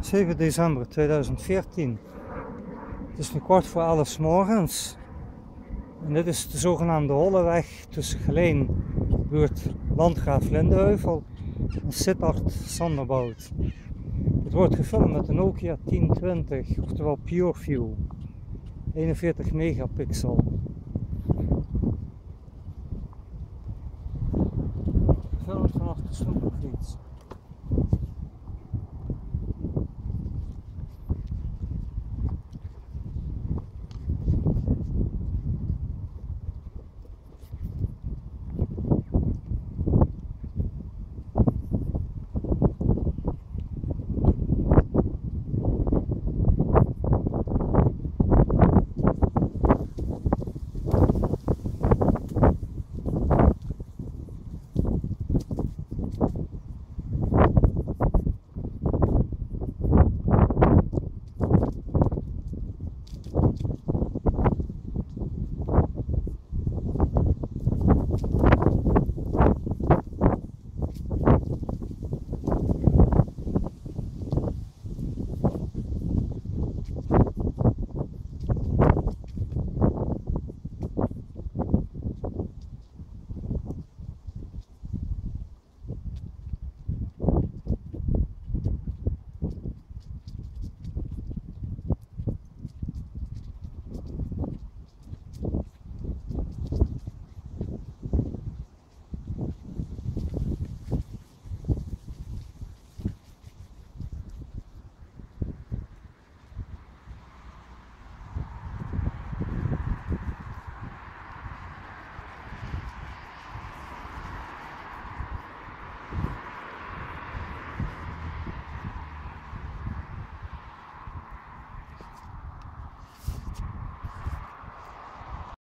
7 december 2014. Het is nu 11:15 's morgens. En dit is de zogenaamde Holleweg tussen Geleen, buurt Landgraaf Lindeheuvel en Sittard Sanderbout. Het wordt gefilmd met de Nokia 1020, oftewel PureView, 41 megapixel. Gefilmd vanaf de snoep.